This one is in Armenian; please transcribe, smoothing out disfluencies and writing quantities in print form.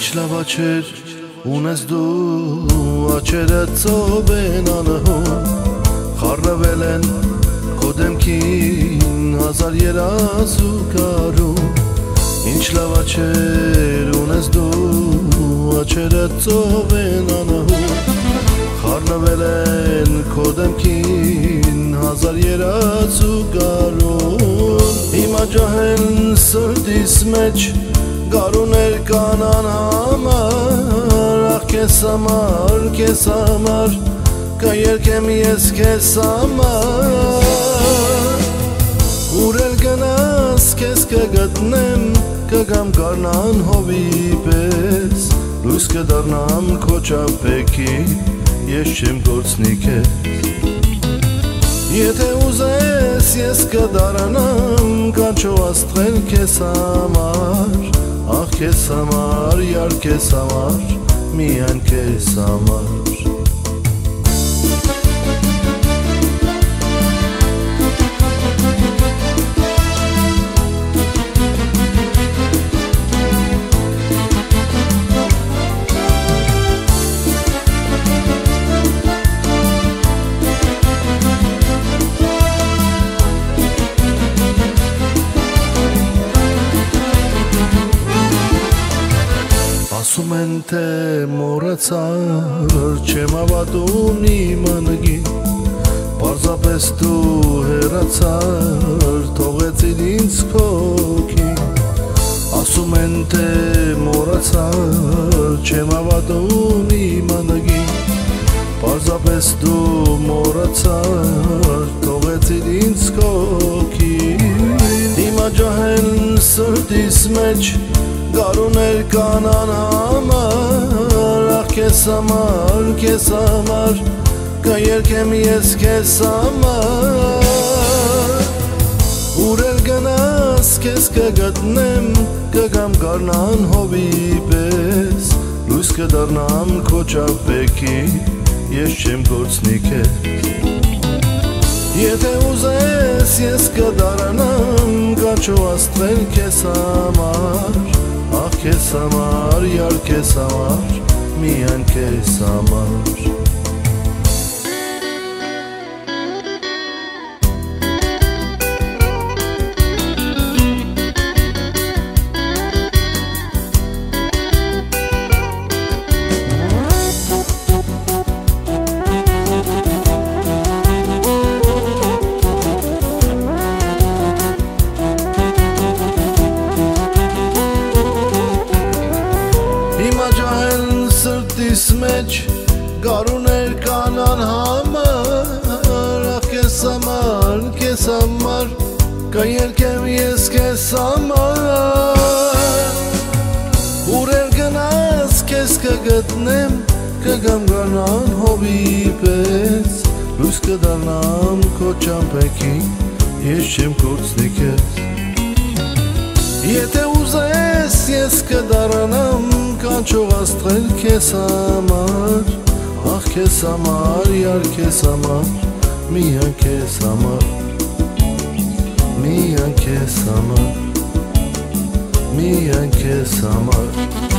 Ինչ լավ աչեր ունես դու աչերը ծով են անհուն խառնվել են քո դեմքին հազար երազու կարում Ինչ լավ աչեր ունես դու աչերը ծով են անհուն խառնվել են քո դեմքին հազար երազու կարում Հիմա ջահել սրտիս մեջ Գարուներ կանան համար Ախ կեզ համար Կերկեմ ես կեզ համար Ուր էլ գնաս կեզ կգտնեմ Կգամ կարնան հովի պես Լույս կդարնամ քո ճապեքի Ես չեմ գործնի կեզ Եթե ուզես ես կդարանամ Կանչո աստղել կեզ համար Ախ կեզ համար, յար կեզ համար, միայն կեզ համար Ասում են թե մոռացար, չեմ հավատում իմ անգին Պարզապես դու հեռացար, թողեցիր ինձ քո հոգին Ասում են թե մոռացար, չեմ հավատում իմ անգին Պարզապես դու մոռացար, թողեցիր ինձ քո հոգին Հիմա ջահել սրտիս մեջ Գարուներ կանան համար Ախ կեզ համար Կերկեմ ես կեզ համար Ուր էլ գնաս կեզ կգտնեմ Կգամ կարնան հովի պես Լույս կդարնամ քո ճապեքի Ես չեմ գործնի կեզ Եթե ուզես ես կդարանամ Կանչո աստղել կեզ համար Ախ կեզ համար, յար կեզ համար, միայն կեզ համար Հիմա ջահել սրտիս մեջ Գարուներ կանան համար Ախ կեզ համար Կերկեմ ես կեզ համար Ուր էլ գնաս կեզ կգտնեմ Կգամ կարնան հովի պես Լույս կդարնամ քո ճամպեքի Ես չեմ գործնի կեզ Եթե ուզես ես կդարանամ Կանչող աստղել կեզ համար Ախ կեզ համար, յար կեզ համար Միայն կեզ համար Միայն կեզ համար Միայն կեզ համար